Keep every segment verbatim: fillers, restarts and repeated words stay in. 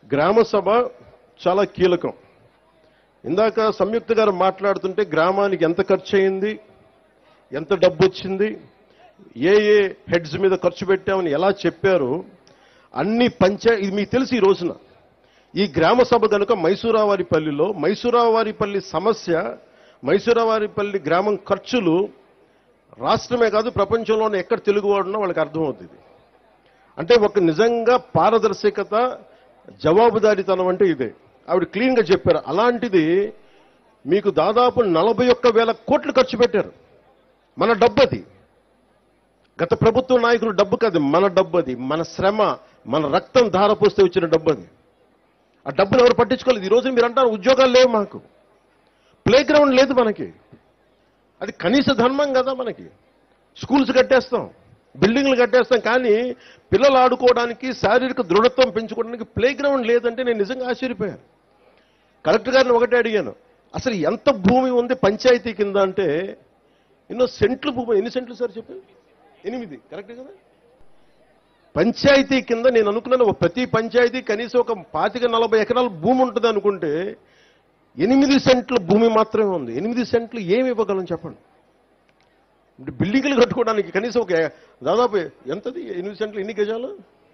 గ్రామ సభ చాలా కీలకం. ఇందాక సంయుక్త గారు మాట్లాడుతుంటే గ్రామానికి ఎంత ఖర్చు అయింది, ఎంత డబ్బు వచ్చింది, ఏ ఏ హెడ్స్ మీద ఖర్చు పెట్టామని ఎలా చెప్పారు. అన్ని పంచాయతీ ఇది మీకు తెలిసి ఈ రోజున ఈ గ్రామ సభ కనుక మైసూరావారిపల్లిలో మైసూరావారిపల్లి సమస్య, మైసూరావారిపల్లి గ్రామం ఖర్చులు రాష్ట్రమే కాదు ప్రపంచంలోనే ఎక్కడ తెలుగువాడున్నా వాళ్ళకి అర్థమవుతుంది. అంటే ఒక నిజంగా పారదర్శకత, జవాబుదారీతనం అంటే ఇదే. ఆవిడ క్లీన్గా చెప్పారు. అలాంటిది మీకు దాదాపు నలభై ఒక్క వేల కోట్లు ఖర్చు పెట్టారు. మన డబ్బు అది. గత ప్రభుత్వ నాయకులు డబ్బు కాదు, మన డబ్బు అది. మన శ్రమ, మన రక్తం ధారపోస్తే వచ్చిన డబ్బు అది. ఆ డబ్బును ఎవరు పట్టించుకోలేదు. ఈ రోజు మీరు అంటారు ఉద్యోగాలు లేవు, మాకు ప్లే గ్రౌండ్ లేదు, మనకి అది కనీస ధర్మం కదా. మనకి స్కూల్స్ కట్టేస్తాం, బిల్డింగ్లు కట్టేస్తాం, కానీ పిల్లలు ఆడుకోవడానికి, శారీరక దృఢత్వం పెంచుకోవడానికి ప్లే గ్రౌండ్ లేదంటే నేను నిజంగా ఆశ్చర్యపోయాను. కలెక్టర్ గారిని ఒకటే అడిగాను, అసలు ఎంత భూమి ఉంది పంచాయతీ కింద అంటే, ఎన్నో సెంట్లు భూమి. ఎన్ని సెంట్లు సార్ చెప్పారు? ఎనిమిది, కరెక్ట్ కదా. పంచాయతీ కింద నేను అనుకున్నాను ప్రతి పంచాయతీ కనీసం ఒక పాతిక నలభై ఎకరాల భూమి ఉంటుంది అనుకుంటే, ఎనిమిది సెంట్ల భూమి మాత్రమే ఉంది. ఎనిమిది సెంట్లు ఏమి ఇవ్వగలం చెప్పండి. బిల్డింగ్లు కట్టుకోవడానికి కనీసం ఒక దాదాపు ఎంతది? ఎనిమిది సెంట్లు ఎన్ని గజాలు?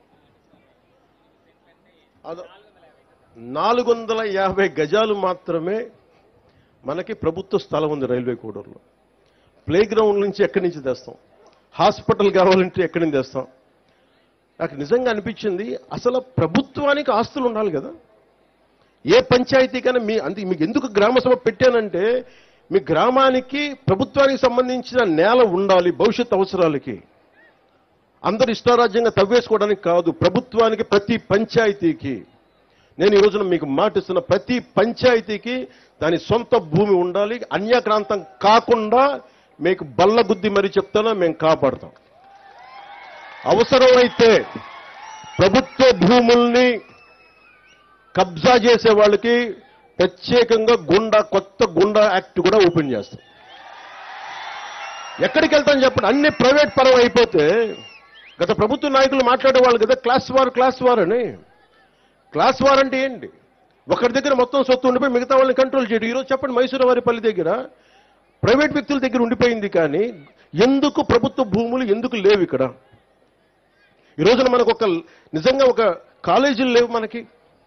నాలుగు వందల యాభై గజాలు మాత్రమే మనకి ప్రభుత్వ స్థలం ఉంది రైల్వే కోడూరులో. ప్లే గ్రౌండ్ నుంచి ఎక్కడి నుంచి తెస్తాం? హాస్పిటల్ కావాలంటే ఎక్కడి నుంచి తెస్తాం? నాకు నిజంగా అనిపించింది, అసలు ప్రభుత్వానికి ఆస్తులు ఉండాలి కదా. ఏ పంచాయతీకైనా మీ అంటే మీకు ఎందుకు గ్రామ సభ పెట్టానంటే, మీ గ్రామానికి ప్రభుత్వానికి సంబంధించిన నేల ఉండాలి భవిష్యత్ అవసరాలకి. అందరు ఇష్టారాజ్యంగా తవ్వేసుకోవడానికి కాదు, ప్రభుత్వానికి ప్రతి పంచాయతీకి. నేను ఈ రోజున మీకు మాటిస్తున్న, ప్రతి పంచాయతీకి దాని సొంత భూమి ఉండాలి. అన్యాక్రాంతం కాకుండా మీకు బల్లగుద్ది మరీ చెప్తానా, మేము కాపాడుతాం. అవసరమైతే ప్రభుత్వ భూముల్ని కబ్జా చేసే వాళ్ళకి ప్రత్యేకంగా గుండా కొత్త గుండా యాక్ట్ కూడా ఓపెన్ చేస్తాం. ఎక్కడికి వెళ్తాం చెప్పండి? అన్ని ప్రైవేట్ పరం అయిపోతే, గత ప్రభుత్వ నాయకులు మాట్లాడేవాళ్ళు కదా క్లాస్ వార్ క్లాస్ వార్ అని. క్లాస్ వార్ అంటే ఏంటి? ఒకరి దగ్గర మొత్తం సొత్తు ఉండిపోయి మిగతా వాళ్ళని కంట్రోల్ చేయడం. ఈరోజు చెప్పండి, మైసూరావారిపల్లి దగ్గర ప్రైవేట్ వ్యక్తుల దగ్గర ఉండిపోయింది, కానీ ఎందుకు ప్రభుత్వ భూములు ఎందుకు లేవు ఇక్కడ? ఈ రోజున మనకు ఒక నిజంగా ఒక కాలేజీలు లేవు, మనకి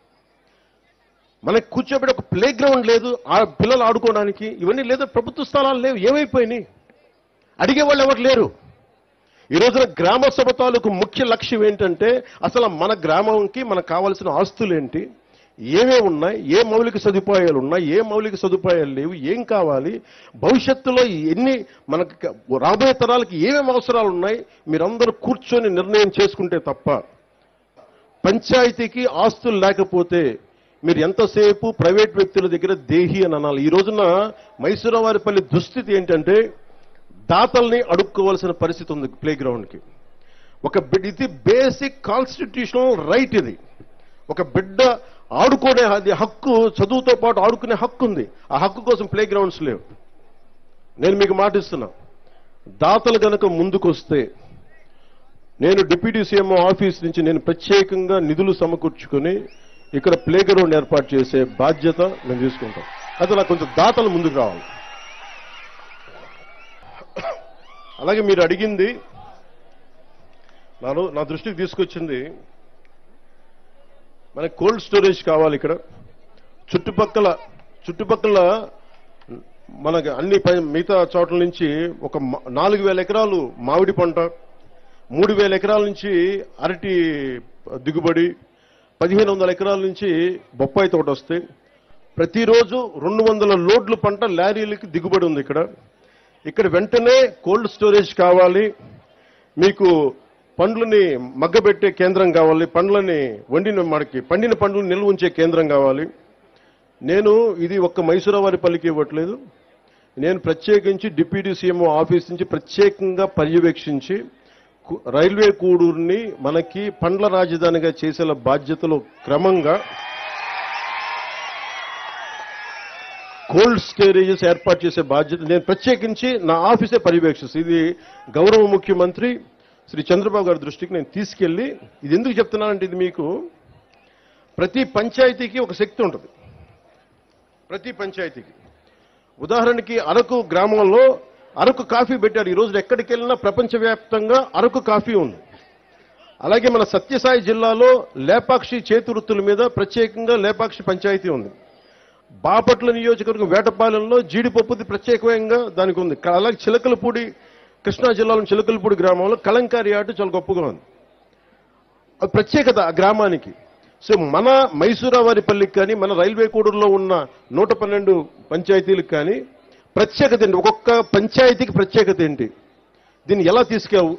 మనకి కూర్చోబెట్టి ఒక ప్లే గ్రౌండ్ లేదు, ఆ పిల్లలు ఆడుకోవడానికి. ఇవన్నీ లేదు, ప్రభుత్వ స్థలాలు లేవు. ఏమైపోయినాయి? అడిగేవాళ్ళు ఎవరు లేరు. ఈ రోజున గ్రామ సభ తాలూకు ముఖ్య లక్ష్యం ఏంటంటే, అసలు మన గ్రామంకి మనకు కావాల్సిన ఆస్తులు ఏంటి, ఏమేమి ఉన్నాయి, ఏ మౌలిక సదుపాయాలు ఉన్నాయి, ఏ మౌలిక సదుపాయాలు లేవు, ఏం కావాలి, భవిష్యత్తులో ఎన్ని మనకు రాబోయే తరాలకి ఏమేమి అవసరాలు ఉన్నాయి, మీరందరూ కూర్చొని నిర్ణయం చేసుకుంటే తప్ప. పంచాయతీకి ఆస్తులు లేకపోతే మీరు ఎంతసేపు ప్రైవేట్ వ్యక్తుల దగ్గర దేహి అని అనాలి. ఈ రోజున మైసూరావారిపల్లి దుస్థితి ఏంటంటే, దాతల్ని అడుక్కోవాల్సిన పరిస్థితి ఉంది ప్లే గ్రౌండ్కి. ఒక బిడ్డ, ఇది బేసిక్ కాన్స్టిట్యూషనల్ రైట్. ఇది ఒక బిడ్డ ఆడుకునే అది హక్కు, చదువుతో పాటు ఆడుకునే హక్కు ఉంది. ఆ హక్కు కోసం ప్లే గ్రౌండ్స్ లేవు. నేను మీకు మాటిస్తున్నా, దాతలు గనక ముందుకొస్తే నేను డిప్యూటీ సీఎం ఆఫీస్ నుంచి నేను ప్రత్యేకంగా నిధులు సమకూర్చుకొని ఇక్కడ ప్లే గ్రౌండ్ ఏర్పాటు చేసే బాధ్యత మేము తీసుకుంటాం. అయితే నాకు కొంచెం దాతలు ముందుకు రావాలి. అలాగే మీరు అడిగింది, నాను నా దృష్టికి తీసుకొచ్చింది, మనకి కోల్డ్ స్టోరేజ్ కావాలి ఇక్కడ. చుట్టుపక్కల చుట్టుపక్కల మనకి అన్ని మిగతా చోట్ల నుంచి ఒక నాలుగు వేల ఎకరాలు మామిడి పంట, మూడు వేల ఎకరాల నుంచి అరటి దిగుబడి, పదిహేను వందల ఎకరాల నుంచి బొప్పాయి తోట వస్తాయి. ప్రతిరోజు రెండు వందల లోడ్లు పంట లారీలకి దిగుబడి ఉంది ఇక్కడ. ఇక్కడ వెంటనే కోల్డ్ స్టోరేజ్ కావాలి. మీకు పండ్లని మగ్గబెట్టే కేంద్రం కావాలి, పండ్లని వండిన మనకి పండిన పండ్లను నిల్వ ఉంచే కేంద్రం కావాలి. నేను ఇది ఒక్క మైసూరావారిపల్లికి ఇవ్వట్లేదు, నేను ప్రత్యేకించి డిప్యూటీ సీఎం ఆఫీస్ నుంచి ప్రత్యేకంగా పర్యవేక్షించి రైల్వే కూడూరుని మనకి పండ్ల రాజధానిగా చేసే బాధ్యతలో క్రమంగా కోల్డ్ స్టోరేజెస్ ఏర్పాటు చేసే బాధ్యత నేను ప్రత్యేకించి నా ఆఫీసే పర్యవేక్షిస్తాను. ఇది గౌరవ ముఖ్యమంత్రి శ్రీ చంద్రబాబు గారి దృష్టికి నేను తీసుకెళ్లి, ఇది ఎందుకు చెప్తున్నానంటే, ఇది మీకు ప్రతి పంచాయతీకి ఒక శక్తి ఉంటుంది. ప్రతి పంచాయతీకి ఉదాహరణకి అరకు గ్రామంలో అరకు కాఫీ పెట్టారు. ఈ రోజు ఎక్కడికి వెళ్ళినా ప్రపంచవ్యాప్తంగా అరకు కాఫీ ఉంది. అలాగే మన సత్యసాయి జిల్లాలో లేపాక్షి చేతి వృత్తుల మీద ప్రత్యేకంగా లేపాక్షి పంచాయతీ ఉంది. బాపట్ల నియోజకవర్గం వేటపాలెంలో జీడిపప్పుది ప్రత్యేకంగా దానికి ఉంది. అలాగే చిలకలపూడి కృష్ణా జిల్లాలో చిలకలపూడి గ్రామంలో కలంకారీ ఆట చాలా గొప్పగా ఉంది. అది ప్రత్యేకత ఆ గ్రామానికి. సో మన మైసూరావారిపల్లికి కానీ మన రైల్వే కోడూరులో ఉన్న నూట పన్నెండు పంచాయతీలకు కానీ ప్రత్యేకత ఏంటి? ఒక్కొక్క పంచాయతీకి ప్రత్యేకత ఏంటి? దీన్ని ఎలా తీసుకెవు?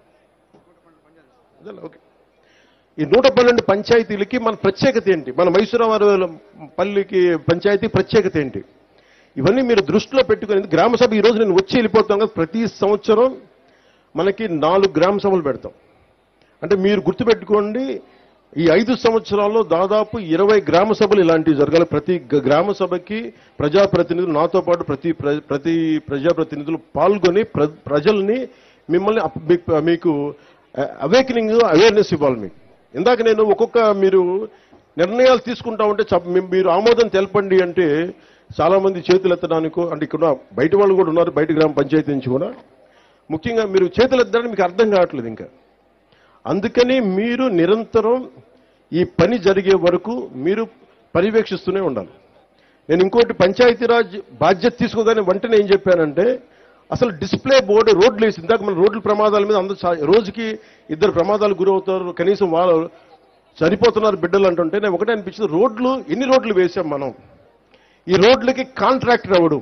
ఓకే, ఈ నూట పన్నెండు పంచాయతీలకి మన ప్రత్యేకత ఏంటి? మన మైసూరావారిపల్లికి పంచాయతీ ప్రత్యేకత ఏంటి? ఇవన్నీ మీరు దృష్టిలో పెట్టుకుని గ్రామ సభ ఈ రోజు నేను వచ్చి వెళ్ళిపోతాం కదా. ప్రతి సంవత్సరం మనకి నాలుగు గ్రామ సభలు పెడతాం. అంటే మీరు గుర్తుపెట్టుకోండి, ఈ ఐదు సంవత్సరాల్లో దాదాపు ఇరవై గ్రామ సభలు ఇలాంటివి జరగాలి. ప్రతి గ్రామ సభకి ప్రజాప్రతినిధులు నాతో పాటు ప్రతి ప్రతి ప్రజాప్రతినిధులు పాల్గొని ప్రజల్ని మిమ్మల్ని మీకు అవేకనింగ్ అవేర్నెస్ ఇవ్వాలి. మీకు ఇందాక నేను ఒక్కొక్క మీరు నిర్ణయాలు తీసుకుంటా ఉంటే మీరు ఆమోదం తెలపండి అంటే చాలా మంది చేతులు ఎత్తడానికో, అంటే ఇక్కడ బయట వాళ్ళు కూడా ఉన్నారు, బయట గ్రామ పంచాయతీ నుంచి కూడా. ముఖ్యంగా మీరు చేతులు ఎత్తడానికి మీకు అర్థం కావట్లేదు ఇంకా. అందుకని మీరు నిరంతరం ఈ పని జరిగే వరకు మీరు పర్యవేక్షిస్తూనే ఉండాలి. నేను ఇంకోటి పంచాయతీరాజ్ బాధ్యత తీసుకోగానే వెంటనే ఏం చెప్పానంటే, అసలు డిస్ప్లే బోర్డు రోడ్లు వేసి ఇందాక మన రోడ్ల ప్రమాదాల మీద అందరూ రోజుకి ఇద్దరు ప్రమాదాలు గురవుతారు, కనీసం వాళ్ళు చనిపోతున్నారు బిడ్డలు అంటుంటే నేను ఒకటే అనిపించింది, రోడ్లు ఎన్ని రోడ్లు వేసాం మనం? ఈ రోడ్లకి కాంట్రాక్టర్ అవడు,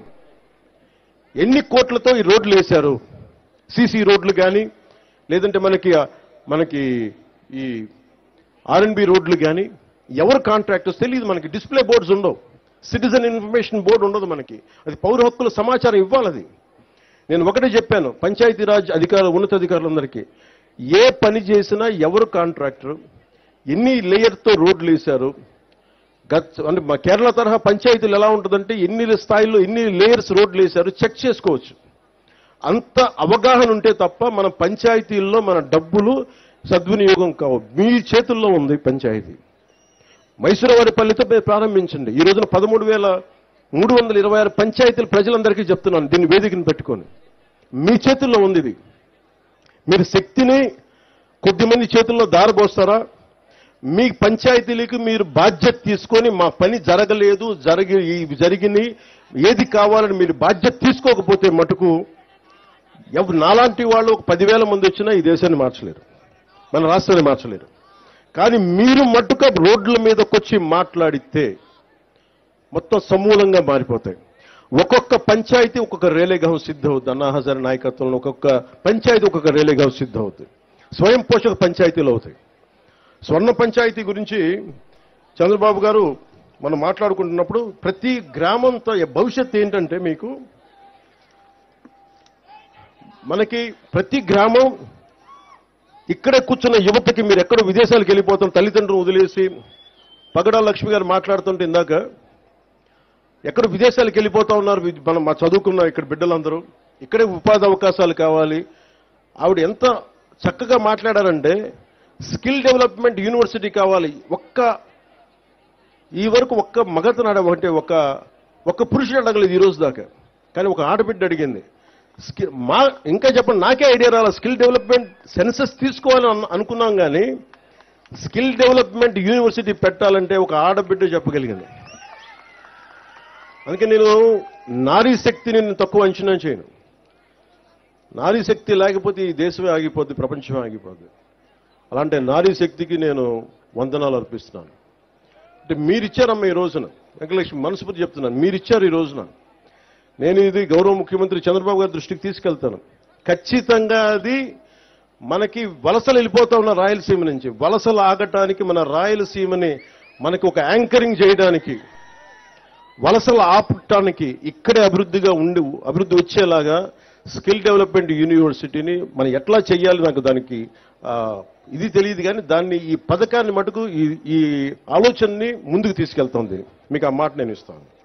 ఎన్ని కోట్లతో ఈ రోడ్లు వేశారు? సీసీ రోడ్లు కానీ లేదంటే మనకి మనకి ఈ ఆర్ఎన్బి రోడ్లు కానీ ఎవరు కాంట్రాక్టర్స్ తెలియదు మనకి. డిస్ప్లే బోర్డ్స్ ఉండవు, సిటిజన్ ఇన్ఫర్మేషన్ బోర్డు ఉండదు మనకి. అది పౌర హక్కుల సమాచారం ఇవ్వాలి. అది నేను ఒకటే చెప్పాను పంచాయతీరాజ్ అధికారులు ఉన్నతాధికారులందరికీ, ఏ పని చేసినా ఎవరు కాంట్రాక్టర్, ఎన్ని లేయర్తో రోడ్లు వేశారు, గత అంటే మా కేరళ తరహా పంచాయతీలు ఎలా ఉంటుందంటే ఎన్ని స్థాయిలో ఎన్ని లేయర్స్ రోడ్లు వేశారు చెక్ చేసుకోవచ్చు. అంత అవగాహన ఉంటే తప్ప మన పంచాయతీల్లో మన డబ్బులు సద్వినియోగం కావు. మీ చేతుల్లో ఉంది పంచాయతీ. మైసూరావారిపల్లితో మీరు ప్రారంభించండి. ఈ రోజున పదమూడు వేల మూడు వందల ఇరవై ఆరు పంచాయతీలు ప్రజలందరికీ చెప్తున్నాను, దీన్ని వేదికను పెట్టుకొని మీ చేతుల్లో ఉంది ఇది. మీరు శక్తిని కొద్దిమంది చేతుల్లో దారబోస్తారా? మీ పంచాయతీలకు మీరు బాధ్యత తీసుకొని మా పని జరగలేదు, జరిగి జరిగినాయి ఏది కావాలని మీరు బాధ్యత తీసుకోకపోతే మటుకు ఎవరు నాలాంటి వాళ్ళు ఒక పదివేల మంది వచ్చినా ఈ దేశాన్ని మార్చలేరు, మన రాష్ట్రాన్ని మార్చలేరు. కానీ మీరు మట్టుక రోడ్ల మీదకొచ్చి మాట్లాడితే మొత్తం సమూలంగా మారిపోతాయి. ఒక్కొక్క పంచాయతీ ఒక్కొక్క రేలేగాం సిద్ధ అవుతుంది. అన్నా హజారే నాయకత్వంలో ఒక్కొక్క పంచాయతీ ఒక్కొక్క రేలేగాం సిద్ధ అవుతుంది. స్వయం పోషక పంచాయతీలు అవుతాయి. స్వర్ణ పంచాయతీ గురించి చంద్రబాబు గారు మనం మాట్లాడుకుంటున్నప్పుడు ప్రతి గ్రామంతో భవిష్యత్తు ఏంటంటే, మీకు మనకి ప్రతి గ్రామం ఇక్కడే కూర్చున్న యువతకి మీరు ఎక్కడో విదేశాలకు వెళ్ళిపోతాం తల్లిదండ్రులు వదిలేసి, పగడాల లక్ష్మి గారు మాట్లాడుతుంటే ఇందాక ఎక్కడ విదేశాలకు వెళ్ళిపోతా ఉన్నారు మనం మా చదువుకున్న ఇక్కడ బిడ్డలందరూ, ఇక్కడే ఉపాధి అవకాశాలు కావాలి. ఆవిడ ఎంత చక్కగా మాట్లాడారంటే స్కిల్ డెవలప్మెంట్ యూనివర్సిటీ కావాలి. ఒక్క ఈ వరకు ఒక్క మగతను అడగంటే ఒక ఒక్క పురుషుడు అడగలేదు ఈ రోజు దాకా, కానీ ఒక ఆడబిడ్డ అడిగింది. స్కిల్ మా ఇంకా చెప్పండి, నాకే ఐడియా రాల. స్కిల్ డెవలప్మెంట్ సెన్సస్ తీసుకోవాలని అనుకున్నాం, కానీ స్కిల్ డెవలప్మెంట్ యూనివర్సిటీ పెట్టాలంటే ఒక ఆడబిడ్డ చెప్పగలిగింది. అందుకే నేను నారీ శక్తిని నేను తక్కువ అంచనా చేయను. నారీ శక్తి లేకపోతే ఈ దేశమే ఆగిపోద్ది, ప్రపంచమే ఆగిపోద్ది. అలాంటి నారీ శక్తికి నేను వందనాలు అర్పిస్తున్నాను. అంటే మీరిచ్చారమ్మ ఈ రోజున, వెంకటలక్ష్మి మనస్ఫూర్తి చెప్తున్నాను, మీరిచ్చారు ఈ రోజున. నేను ఇది గౌరవ ముఖ్యమంత్రి చంద్రబాబు గారి దృష్టికి తీసుకెళ్తాను. ఖచ్చితంగా అది మనకి వలసలు వెళ్ళిపోతా ఉన్న రాయలసీమ నుంచి వలసలు ఆగటానికి, మన రాయలసీమని మనకి ఒక యాంకరింగ్ చేయడానికి, వలసలు ఆపటానికి, ఇక్కడే అభివృద్ధిగా ఉండి అభివృద్ధి వచ్చేలాగా స్కిల్ డెవలప్మెంట్ యూనివర్సిటీని మనం ఎట్లా చేయాలి నాకు దానికి ఇది తెలియదు, కానీ దాన్ని ఈ పథకాన్ని మటుకు ఈ ఆలోచనని ముందుకు తీసుకెళ్తాం. దీన్ని మీకు ఆ మాట నేను ఇస్తాను.